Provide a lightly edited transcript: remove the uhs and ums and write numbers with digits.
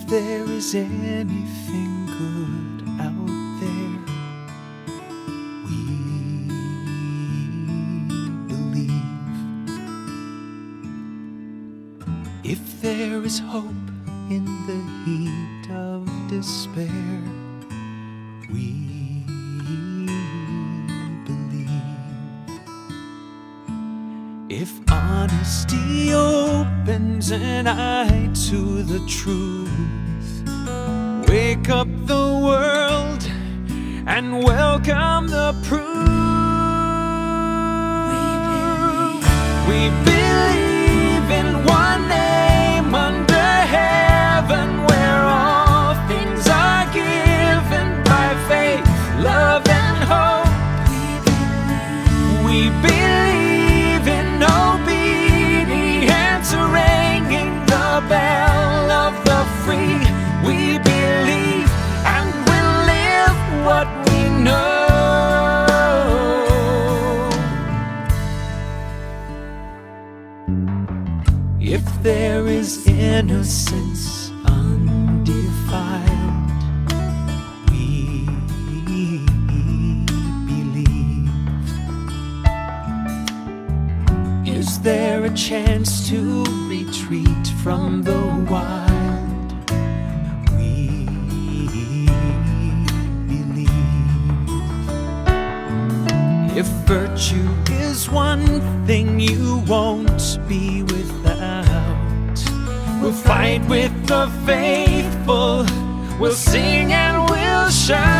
there is anything good out there, we believe. If there is hope in the heat of despair, we believe. If honesty opens an eye to the truth, wake up the world and welcome the proof. We believe in one name under heaven, where all things are given by faith, love and hope. We believe in obedience, ringing the bell of the free. We believe and will live what we know. If there is innocence undefiled, we believe. Is there a chance to retreat from the wild? We believe. If virtue is one thing you won't be without, we'll fight with the faithful, we'll sing and we'll shout.